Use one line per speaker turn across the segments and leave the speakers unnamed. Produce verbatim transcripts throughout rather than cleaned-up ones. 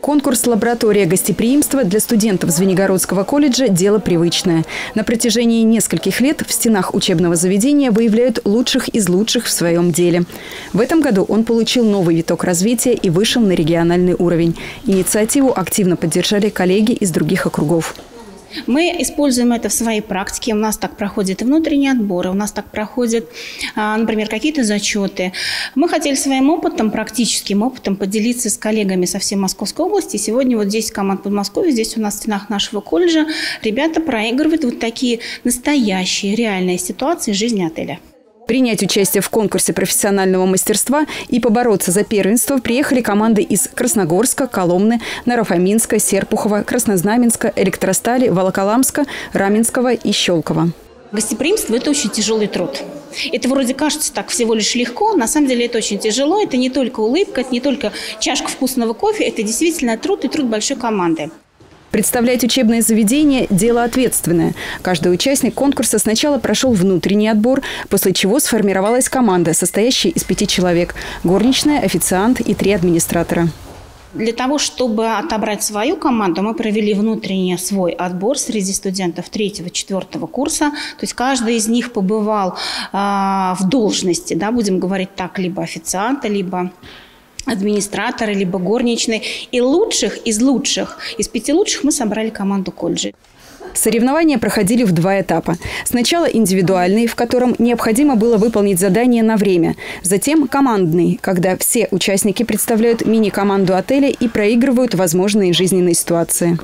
Конкурс «Лаборатория гостеприимства» для студентов Звенигородского колледжа – дело привычное. На протяжении нескольких лет в стенах учебного заведения выявляют лучших из лучших в своем деле. В этом году он получил новый виток развития и вышел на региональный уровень. Инициативу активно поддержали коллеги из других округов.
Мы используем это в своей практике. У нас так проходят и внутренние отборы, у нас так проходят, например, какие-то зачеты. Мы хотели своим опытом, практическим опытом поделиться с коллегами со всей Московской области. Сегодня вот десять команд Подмосковья, здесь у нас в стенах нашего колледжа ребята проигрывают вот такие настоящие, реальные ситуации жизни отеля.
Принять участие в конкурсе профессионального мастерства и побороться за первенство приехали команды из Красногорска, Коломны, Наро-Фоминска, Серпухова, Краснознаменска, Электростали, Волоколамска, Раменского и Щелково.
Гостеприимство – это очень тяжелый труд. Это вроде кажется так всего лишь легко, на самом деле это очень тяжело. Это не только улыбка, это не только чашка вкусного кофе, это действительно труд и труд большой команды.
Представлять учебное заведение – дело ответственное. Каждый участник конкурса сначала прошел внутренний отбор, после чего сформировалась команда, состоящая из пяти человек – горничная, официант и три администратора.
Для того, чтобы отобрать свою команду, мы провели внутренний свой отбор среди студентов третьего-четвертого курса. То есть каждый из них побывал э, в должности, да, будем говорить так, либо официанта, либо администраторы, либо горничные. И лучших из лучших, из пяти лучших мы собрали команду колледжа.
Соревнования проходили в два этапа. Сначала индивидуальный, в котором необходимо было выполнить задание на время. Затем командный, когда все участники представляют мини-команду отеля и проигрывают возможные жизненные ситуации.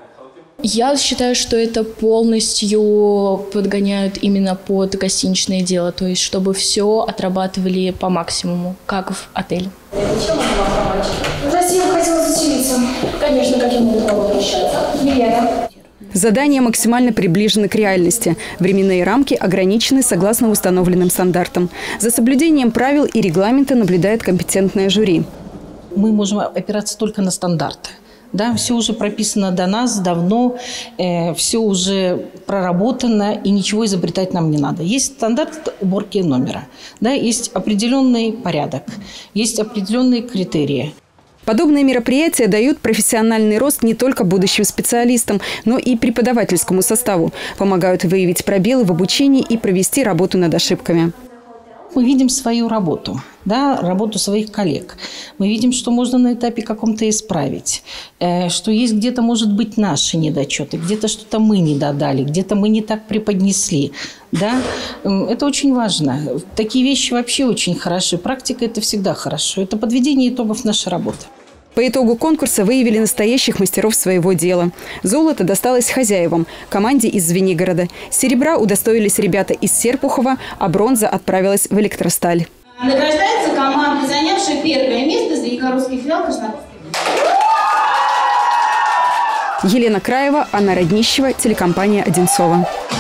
Я считаю, что это полностью подгоняют именно под гостиничное дело, то есть чтобы все отрабатывали по максимуму, как в отеле.
Чем могу вам помочь? Здравствуйте, я бы хотела заселиться. Конечно, каким могу обращаться? Елена.
Задания максимально приближены к реальности. Временные рамки ограничены согласно установленным стандартам. За соблюдением правил и регламента наблюдает компетентное жюри.
Мы можем опираться только на стандарты. Да, все уже прописано до нас давно, э, все уже проработано, и ничего изобретать нам не надо. Есть стандарт уборки номера, да, есть определенный порядок, есть определенные критерии.
Подобные мероприятия дают профессиональный рост не только будущим специалистам, но и преподавательскому составу. Помогают выявить пробелы в обучении и провести работу над ошибками.
Мы видим свою работу, да, работу своих коллег. Мы видим, что можно на этапе каком-то исправить, э, что есть где-то, может быть, наши недочеты, где-то что-то мы не додали, где-то мы не так преподнесли. Да? Это очень важно. Такие вещи вообще очень хороши. Практика – это всегда хорошо. Это подведение итогов нашей работы.
По итогу конкурса выявили настоящих мастеров своего дела. Золото досталось хозяевам – команде из Звенигорода. Серебра удостоились ребята из Серпухова, а бронза отправилась в Электросталь.
Награждается команда, занявшая первое место, Звенигородский филиал Краснодарской.
Елена Краева, Анна Роднищева, телекомпания «Одинцово».